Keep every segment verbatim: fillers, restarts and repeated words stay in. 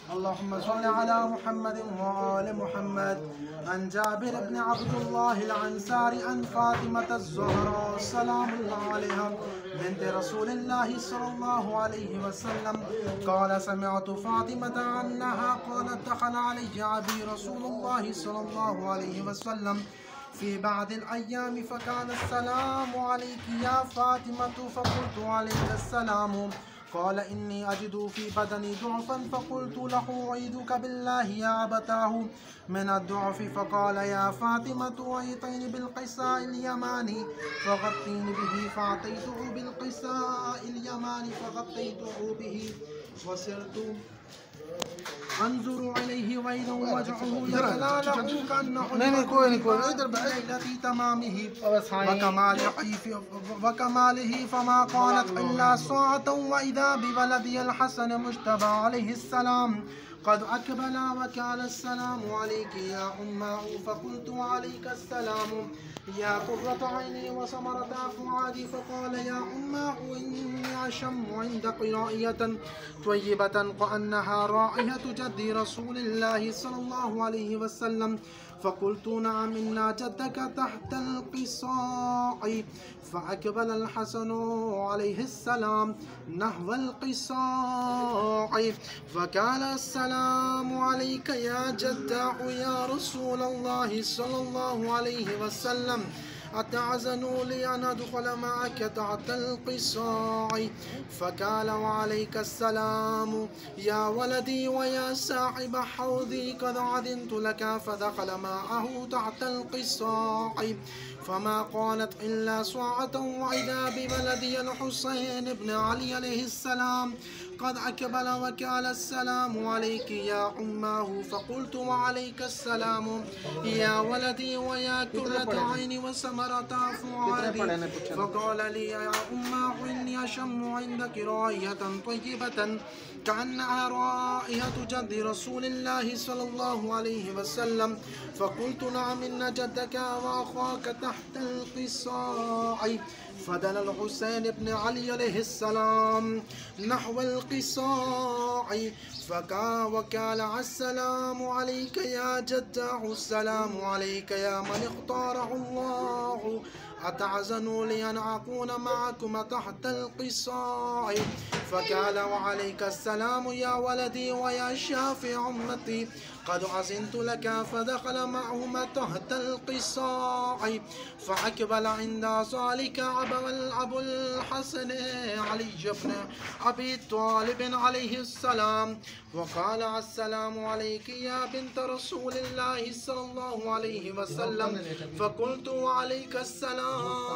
اللهم صل على محمد وآل محمد. عن جابر بن عبد الله العنصاري عن فاطمة الزهراء سلام الله عليها بنت رسول الله صلى الله عليه وسلم قال سمعت فاطمة أنها قالت دخل علي أبي رسول الله صلى الله عليه وسلم في بعض الأيام فكان السلام عليك يا فاطمة فقلت عليك السلام. قال إني أجد في بدني ضعفا فقلت له أعيذك بالله يا أبتاه من الضعف. فقال يا فاطمة أعطيني بالقساء اليماني فغطيني به فأعطيته بالقساء اليماني فغطيته به وسرت انظر إليه وإذا وجهه يتلاله كأنه ليلة تمامه وكماله وكماله فما قالت إلا ساعة وإذا بولدي الحسن مجتبى عليه السلام قد أقبل وكان السلام عليك يا أمه فقلت عليك السلام يا قرة عيني وثمرة فؤادي. فقال يا أمه إني أشم عند قرائية طيبة كأنها رائحة جد رسول الله صلى الله عليه وسلم. فقلت نعم إن جدك تحت القصاع. فأقبل الحسن عليه السلام نحو القصاع فقال السلام عليك يا جداه يا رسول الله صلى الله عليه وسلم أتعزن لي أن أدخل معك تحت القصاع. فقال وعليك السلام يا ولدي ويا صاحب حوضي قد أذنت لك. فدخل معه تحت القصاع فما قالت إلا ساعة وإذا بولدي الحسين بن علي عليه السلام قد أقبل وكان السلام عليك يا أمه. فقلت وعليك السلام يا ولدي ويا كرة عيني وثمرة فؤادي. فقال لي يا أمه إني أشم عندك رائحة طيبة كأنها رائحة جد رسول الله صلى الله عليه وسلم. فقلت نعم إن جدك وأخاك تحت القصاع. فدنا الحسين بن علي عليه السلام نحو القصاع فكا وكال السلام عليك يا جداه السلام عليك يا من اختاره الله أتعزنوا لي أن أكون معكم تحت القصاع. فقال وعليك السلام يا ولدي ويا شافع أمتي قد أذنت لك. فدخل معهما تحت القصاع فأقبل عند ذلك أبو الحسن علي بن أبي طالب عليه السلام وقال السلام عليك يا بنت رسول الله صلى الله عليه وسلم. فقلت وعليك السلام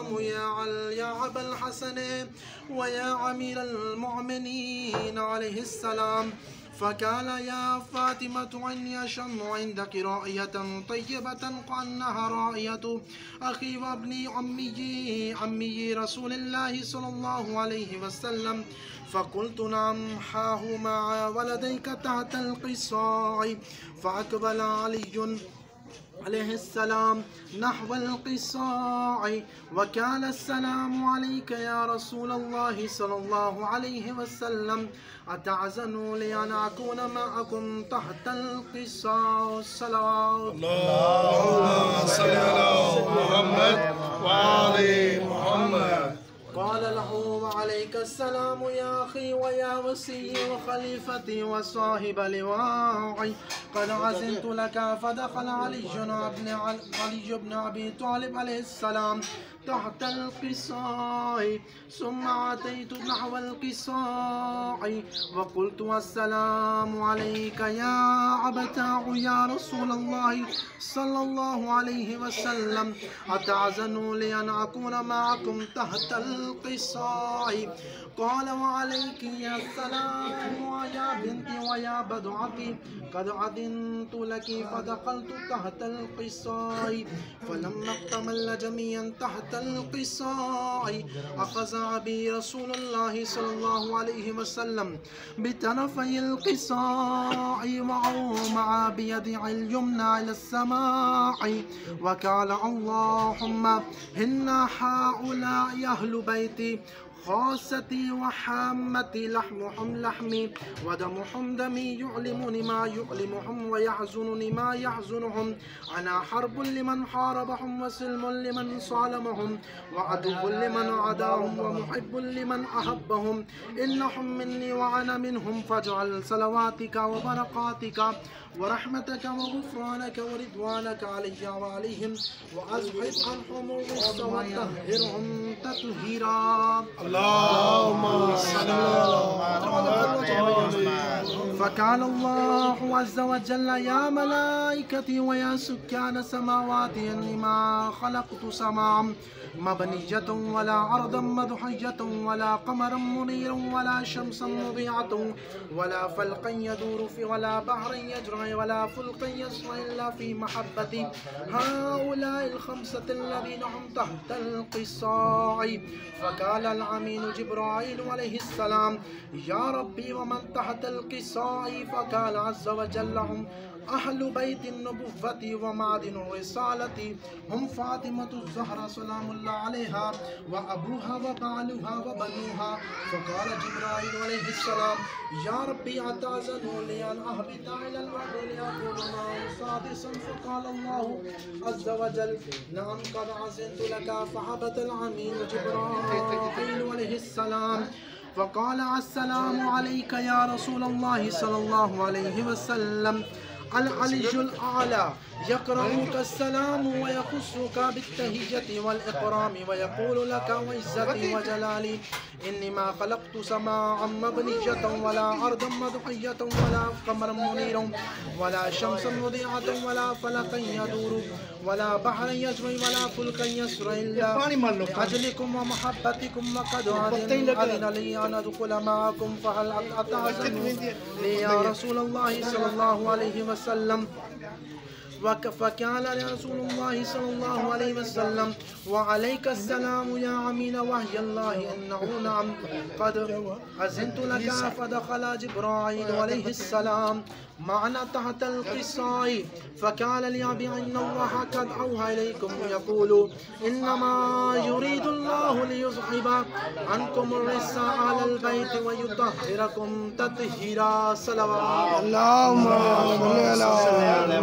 يا أبا الحسن ويا أمير المؤمنين عليه السلام. فقال يا فاطمة إني أشم عندك رائحة طيبة كأنها رائحة أخي وابني عمي عمي رسول الله صلى الله عليه وسلم. فقلت نعم حاه مع ولديك تحت القصاع. فأقبل علي عليه السلام نحو القصاع وكان السلام عليك يا رسول الله صلى الله عليه وسلم أتعزنوا لي أن أكون معكم تحت القصاع. الصلوات اللهم صل على محمد وآل محمد. قال له وعليك السلام يا أخي ويا وصي وخليفتي وصاحب لواعي قد عزمت لك. فدخل علي بن علي بن أبي طالب عليه السلام تحت القصاع ثم أتيت نحو القصاع وقلت السلام عليك يا أبتاه يا رسول الله صلى الله عليه وسلم أتعزنوا لي أن أكون معكم تحت القصاع. قال وعليك يا السلام ويا بنتي ويا بدعتي قد أذنت لك. فدخلت تحت القصاع فلما اكتمل جميعا تحت القصاع أخذ أبي رسول الله صلى الله عليه وسلم بطرفي القصاع وأومع بيده اليمنى إلى السماء وقال اللهم إن هؤلاء أهل بيتي خاصتي وحامتي لحمهم لحمي ودمهم دمي يؤلمني ما يؤلمهم ويحزنني ما يحزنهم. أنا حرب لمن حاربهم وسلم لمن صالمهم وعدو لمن عداهم ومحب لمن أحبهم. إنهم مني وأنا منهم فاجعل صلواتك وبركاتك ورحمتك وغفرانك ورضوانك علي وعليهم وأزحف عنهم الرجس وطهرهم تطهيرا. اللهم صل على فقال الله عز وجل يا ملائكتي ويا سكان سماواتي إني ما خلقت سماعا مبنية ولا أرضا مدحية ولا قمرا منيرا ولا شمسا مضيعة ولا فلقا يدور في ولا بحرا يجري ولا فلقا يسرى إلا في محبتي هؤلاء الخمسة الذين هم تحت القصاع. فقال الأمين جبرائيل عليه السلام يا ربي ومن تحت القصاع؟ فقال عز وجل هم أهل بيت النبوة ومعدن الرسالة هم فاطمة الزهراء سلام الله عليها وأبوها وبعلها وبنوها. فقال جبرائيل عليه السلام يا ربي أتأذن لي أن أهبط إلى الأرض لأكون معهم سادسا؟ فقال الله عز وجل نعم قد أذنت لك. فهبط الأمين جبرائيل عليه السلام فقال السلام عليك يا رسول الله صلى الله عليه وسلم. العلي الأعلى يقرأك السلام ويخصك بالتهجة والإكرام ويقول لك وعزتي وجلالي إني ما خلقت سماعا مبنية ولا أرضا مدحية ولا قمرا منيرا ولا شمسا مضيعة ولا فلقا يدور ولا بحرا يجري ولا فلكا يسرى إلا لأجلكم ومحبتكم. وقد أذن لي أن أدخل معكم فهل أتأذن لي يا رسول الله صلى الله عليه وسلم؟ فقال رسول الله صلى الله عليه وسلم وعليك السلام يا أمين وحي الله إنه نعم قد أذنت لك. فدخل جبرائيل عليه السلام معنا تحت القصاء فقال لي أبي إن الله قد أوحى إليكم يقول إنما يريد الله ليذهب عنكم الرجس على البيت ويطهركم تطهيرا. صلوات اللهم صل على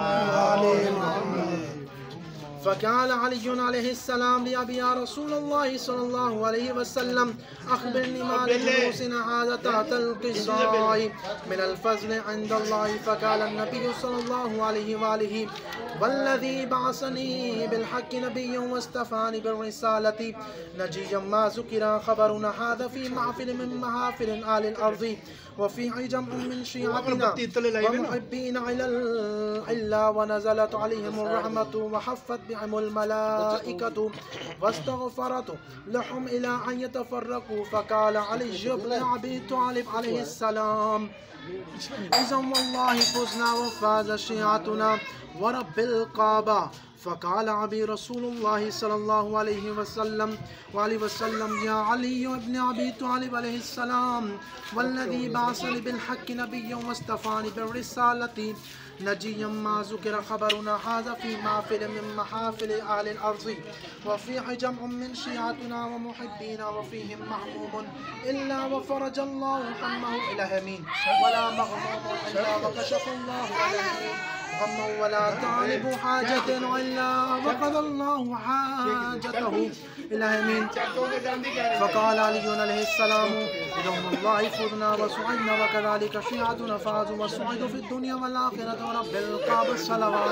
محمد. فقال علي عليه السلام لأبي يا رسول الله صلى الله عليه وسلم أخبرني ما لجلوسنا هذا تحت القصاء من الفضل عند الله. فقال النبي صلى الله عليه وآله والذي بعثني بالحق نبيا واستفاني بالرسالة نجيا ما ذكر خبرنا هذا في محفل من محافل آل الأرض وفي جمع من شيعتنا ومحبين إلى العلا ونزلت عليهم الرحمة وحفت بهم الملائكة واستغفرت لهم إلى أن يتفرقوا. فقال علي بن أبي طالب عليه السلام إذا والله فزنا وفاز شيعتنا ورب الكعبة. فقال أبي رسول الله صلى الله عليه وسلم وعليه وسلم يا علي بن أبي طالب عليه السلام والذي بعثني بالحق نبيا واستفاني بالرسالة نجيا ما ذكر خبرنا هذا في محفل من محافل آل الأرض وفيه جمع من شيعتنا ومحبين وفيهم محموم إلا وفرج الله همه إلى همين ولا مغموم إلا وكشف الله عليه غما ولا طالب حاجة إلا وقضى الله حاجته إلى يمين. فقال علي عليه السلام إذا والله فزنا وسعدنا وكذلك شيعتنا فازوا وسعدوا في الدنيا والآخرة ورب الكعبة. الصلوات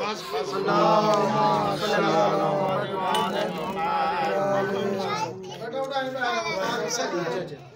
اللهم صل على محمد.